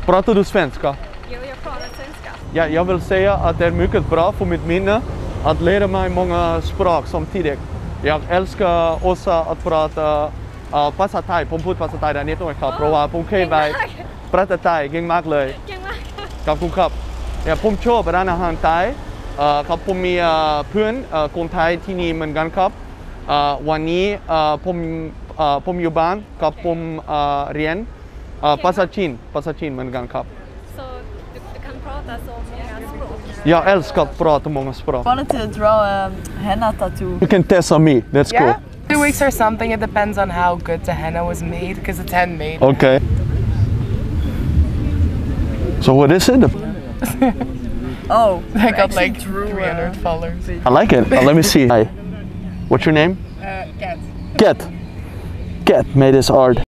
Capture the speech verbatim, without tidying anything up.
Pratar du svenska? Jo, jag pratar svenska. Ja, jag vill säga att det är mycket bra för mitt minne att lära mig många språk samtidigt. Jag älskar också att prata uh, ภาษาไทยผมพูดภาษาไทยได้นิดหน่อยครับเพราะว่าผมเคยไปประเทศไทยเก่งมากเลยเก่งมากค่ะขอบคุณครับเนี่ยผมชอบร้านอาหารไทยเอ่อครับผมมีเพื่อนคนไทยที่นี่เหมือนกันครับวันนี้ผมผมอยู่บ้านกับผมเรียนภาษาจีนภาษาจีนเหมือนกันครับ Så du, du kan prata så många språk? Jag älskar att prata många språk. I wanted to draw a henna tattoo. You can test on me, that's Yeah. cool. Two weeks or something, it depends on how good the henna was made, because it's handmade. Okay. So what is it? Oh, I got actually like drew, three hundred uh, followers. I like it. Uh, let me see. Hi. What's your name? Uh, cat. Cat. Cat made this art.